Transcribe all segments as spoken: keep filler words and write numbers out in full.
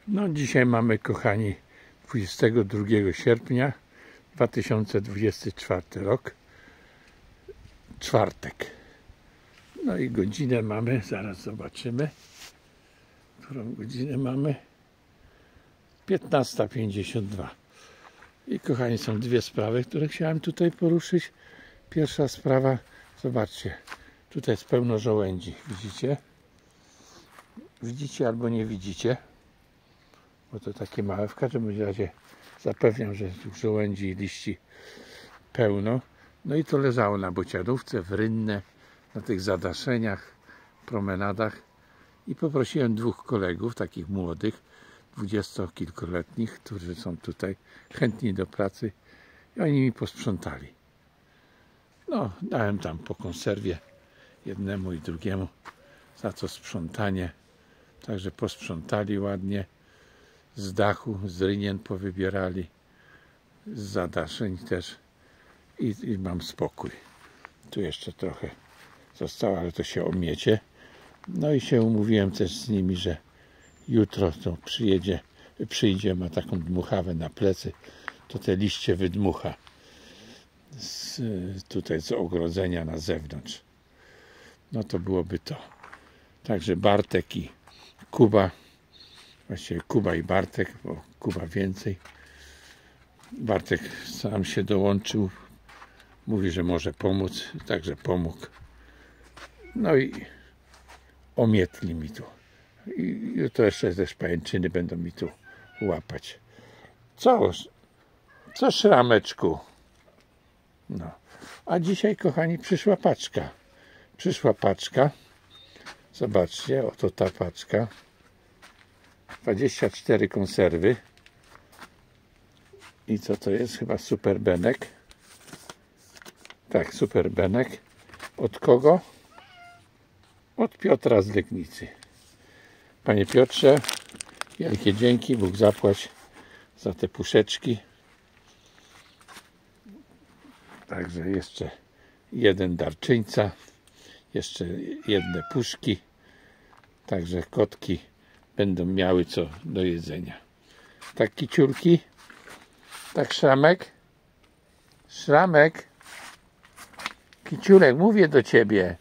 No dzisiaj mamy, kochani, dwudziestego drugiego sierpnia dwa tysiące dwudziesty czwarty rok, czwartek. No i godzinę mamy, zaraz zobaczymy, którą godzinę mamy. piętnasta pięćdziesiąt dwa. I kochani, są dwie sprawy, które chciałem tutaj poruszyć. Pierwsza sprawa, zobaczcie, tutaj jest pełno żołędzi, widzicie? Widzicie albo nie widzicie, bo to takie małe. W każdym razie zapewniam, że tu żołędzi i liści pełno. No i to leżało na bocianówce, w rynne, na tych zadaszeniach, promenadach. I poprosiłem dwóch kolegów, takich młodych, dwudziestokilkuletnich, którzy są tutaj chętni do pracy, i oni mi posprzątali. No, dałem tam po konserwie jednemu i drugiemu za to sprzątanie. Także posprzątali ładnie, z dachu, z rynien powybierali, z zadaszeń też i, i mam spokój. Tu jeszcze trochę zostało, ale to się omiecie. No i się umówiłem też z nimi, że jutro to przyjedzie, przyjdzie, ma taką dmuchawę na plecy, to te liście wydmucha z, tutaj z ogrodzenia na zewnątrz. No to byłoby to. Także Bartek i Kuba, właściwie Kuba i Bartek, bo Kuba więcej. Bartek sam się dołączył, mówi, że może pomóc, także pomógł. No i omietli mi tu. I jutro jeszcze też pajęczyny będą mi tu łapać. Co? Co, Szrameczku? No. A dzisiaj, kochani, przyszła paczka. Przyszła paczka. Zobaczcie, oto ta paczka. dwadzieścia cztery konserwy. I co to jest? Chyba Super Benek. Tak, Super Benek. Od kogo? Od Piotra z Legnicy. Panie Piotrze, wielkie dzięki, Bóg zapłać za te puszeczki. Także jeszcze jeden darczyńca, jeszcze jedne puszki. Także kotki będą miały co do jedzenia. Tak, kiciulki? Tak, Szramek? Szramek? Kiciulek, mówię do ciebie.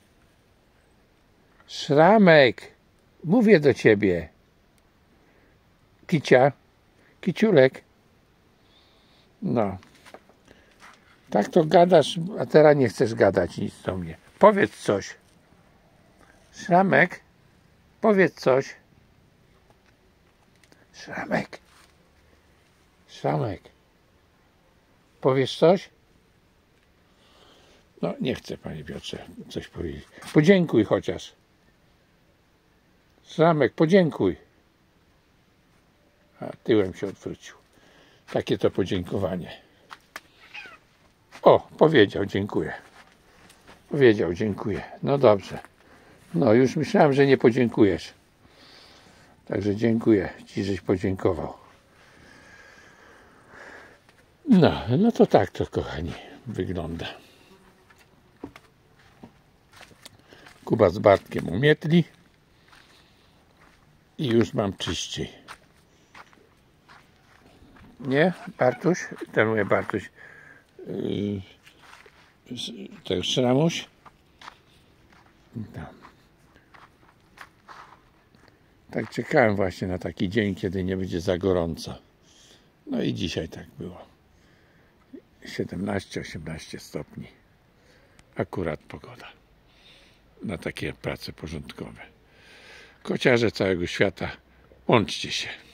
Szramek, mówię do ciebie. Kicia, kiciulek. No. Tak to gadasz, a teraz nie chcesz gadać nic do mnie. Powiedz coś. Szramek, powiedz coś. Szramek. Szramek. Powiesz coś? No, nie chcę, panie Piotrze, coś powiedzieć. Podziękuj chociaż. Szramek, podziękuj. A tyłem się odwrócił. Takie to podziękowanie. O, powiedział, dziękuję. Powiedział, dziękuję. No dobrze. No, już myślałem, że nie podziękujesz. Także dziękuję ci, żeś podziękował. No, no to tak to, kochani, wygląda. Kuba z Bartkiem umietli i już mam czyściej. Nie, Bartuś? Ten mówię, Bartuś. Yy, to już Szramuś. No. Tak czekałem właśnie na taki dzień, kiedy nie będzie za gorąco. No i dzisiaj tak było. siedemnaście osiemnaście stopni. Akurat pogoda na takie prace porządkowe. Kociarze całego świata, łączcie się.